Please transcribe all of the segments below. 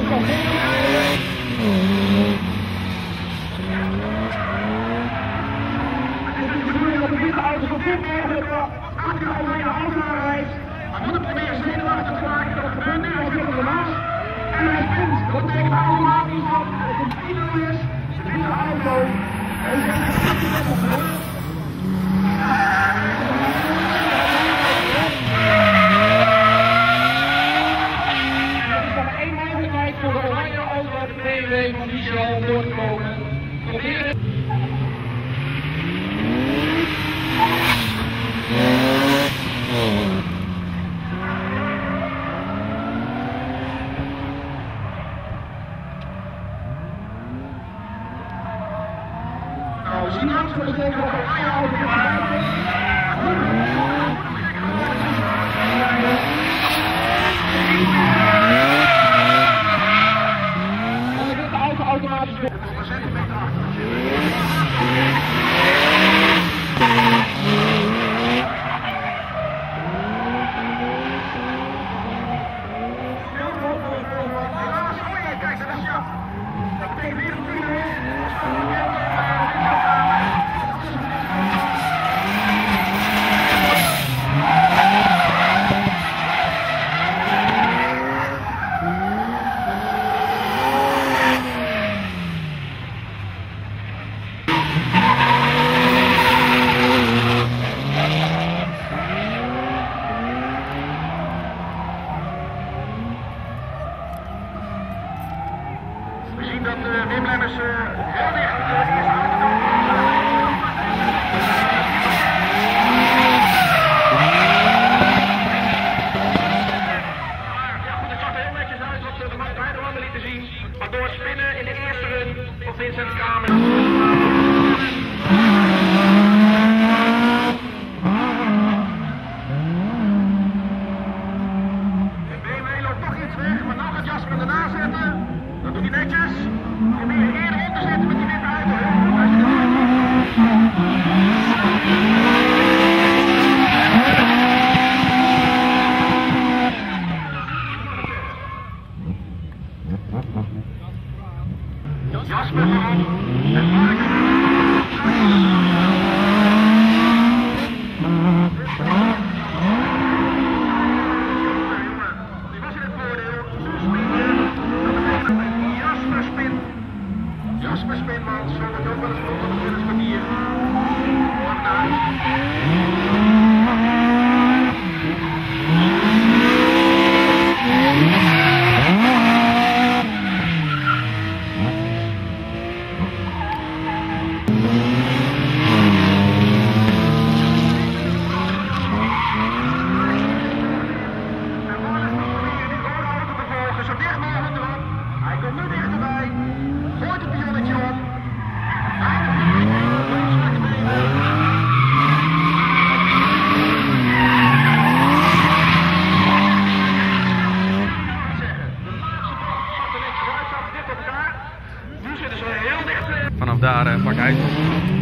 Vanaf daar pak hij het.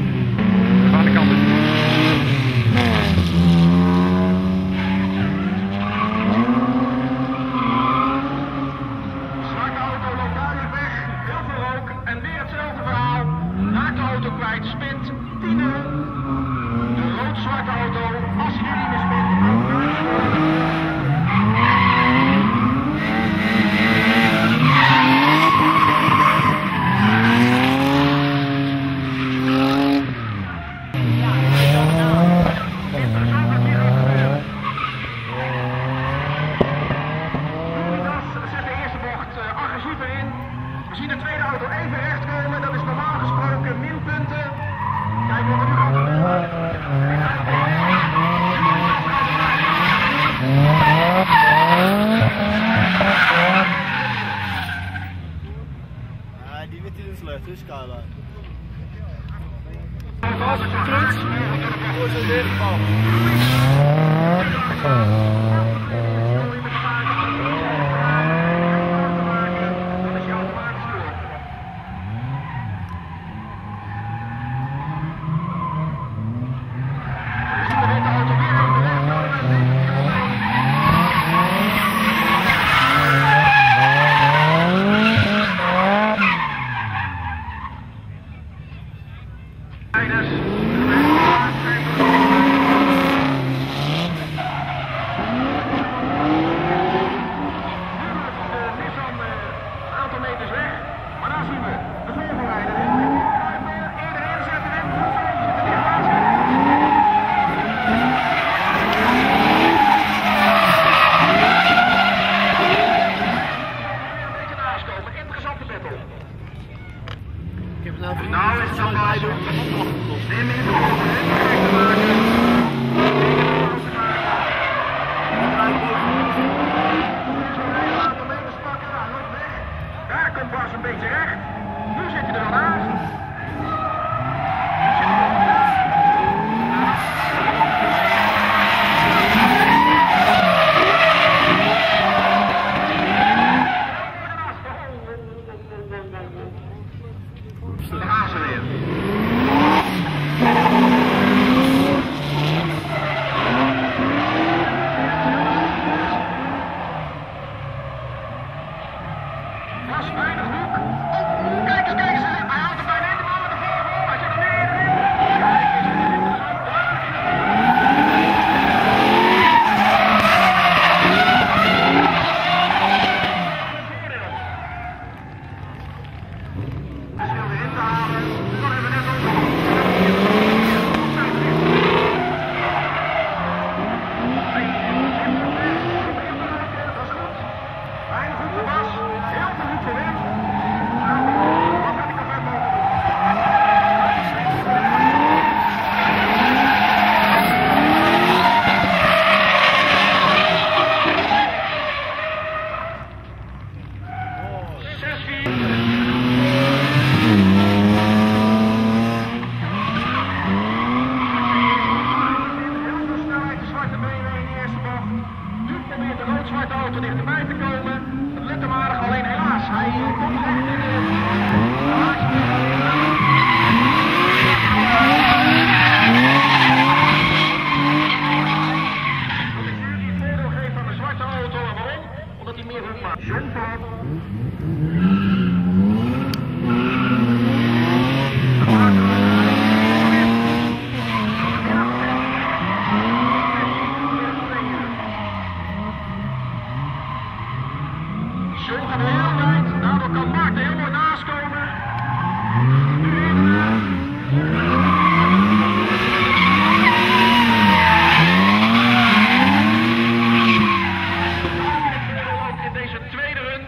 We gaan de kant op. Zwarte auto loopt duidelijk weg, heel veel rook en weer hetzelfde verhaal. Raakt de auto kwijt, spint 10-0. De rood-zwarte auto, als hij nu niet meer spint, die weet hij dus slecht, dus Skyline. kluts, voor zijn weerbal. daar zien we de voorbereider. Eerder inzetten en goed zo. Zit er dichtbij. Een beetje naast komen. Interessante battle. Ik heb nou vrienden Nou is het zo bij doen. Neem in de ogen, hè? Kijk te maken. Daar komt Bas een beetje recht. Nu zit hij er al naast. Daar gaan ze weer. Was weinig hoek. Oh, kijk eens, hij houdt er bijna helemaal met de voorgrond. Hij zit er weer in. Kijk eens, dit is interessant. Voordeel. Hij is weer in te halen. Dan hebben we net al. Dat is goed. Weinig hoek voor Bas. Heel veel hoek voor hem. Wat gaat ik er verder mogen doen? Heel veel snelheid, de zwarte BMW in de eerste bocht. Nu probeert de rood-zwarte auto dichterbij te komen. Het lukt hem aardig, alleen helaas. Hij komt recht in Dat de jury het voordeel geeft aan de zwarte auto. En waarom? Omdat hij meer hoek maakt. John Paul. John gaat heel wijd. Daardoor kan Maarten heel mooi naast komen. Nu in. Ook in deze tweede run.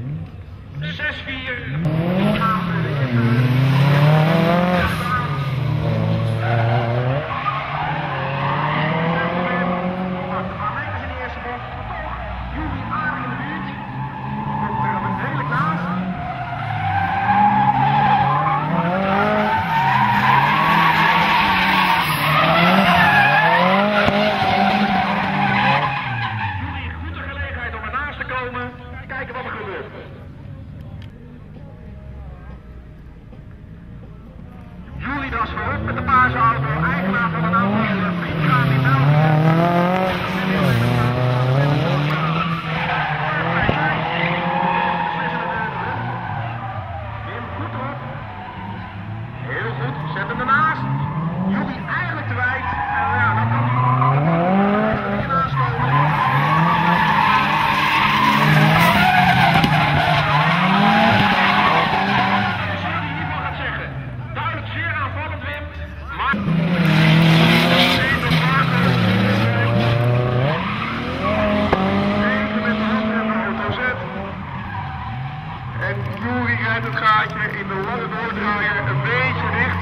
6-4. Kijken wat er gebeurt. Julidas voorop met de paarse auto, eigenaar van een aantal vriendgaan in België. Wim goed erop. Heel goed, zet hem ernaast. Juli eigenlijk te wijd. En ja, dan kan hij ernaast komen. En Juri rijdt het gaatje in de lange doordraaier een beetje dicht.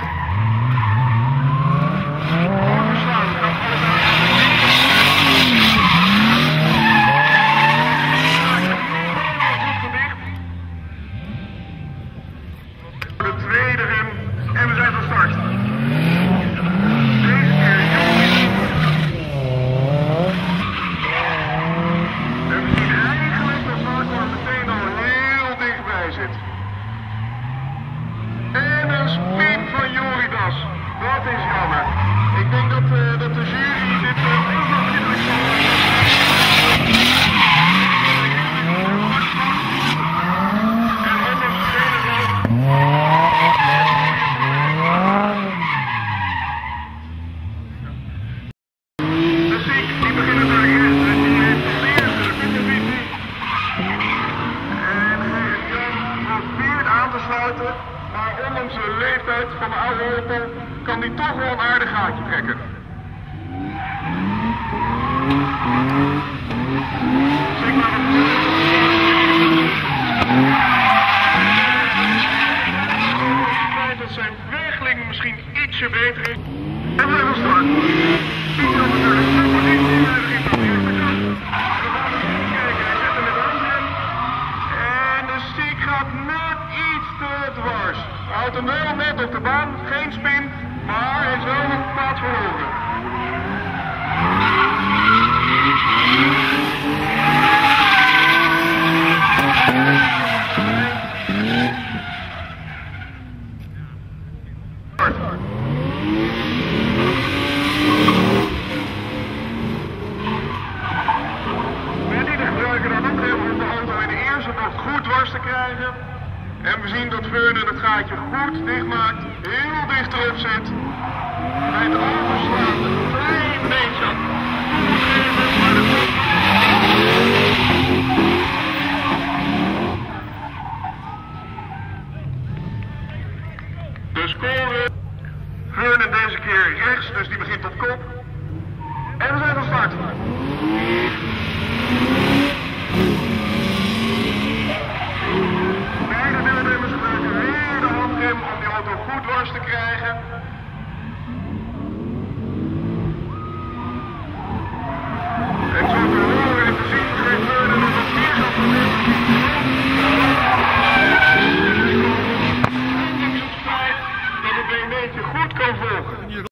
De tweede rem en we zijn van start. Deze keer Juri. En we zien eigenlijk dat Marco er meteen al heel dichtbij zit. En een spin van Juridas. Dat is jammer. Ik denk dat de jury dit onverbiddelijk zal. En met een de Siek, die beginnen te rechten. Die heeft de eerste met de visie. En Gerrit Jan wordt buiten, maar ondanks de leeftijd van de oude auto kan die toch wel een aardig gaatje trekken. Dat zijn wegeling misschien ietsje beter is. En we hebben start. Piet kan natuurlijk super niet in de begin van de eerste kant. Kijk, hij zit er met de handrem. En de stick gaat net iets te dwars. Hij houdt hem wel net op de baan, geen spin, maar hij is wel nog plaats verloren. Goed dwars te krijgen. En we zien dat Vernon het gaatje goed dicht maakt, heel dicht erop zit. Bij het overslaan een klein beetje. De score. Vernon deze keer rechts, dus die begint op kop. En we zijn van start. Om die auto goed dwars te krijgen. En zo te horen en te zien geeft Vernon een wat meer gaat dat het BMW'tje goed kan volgen.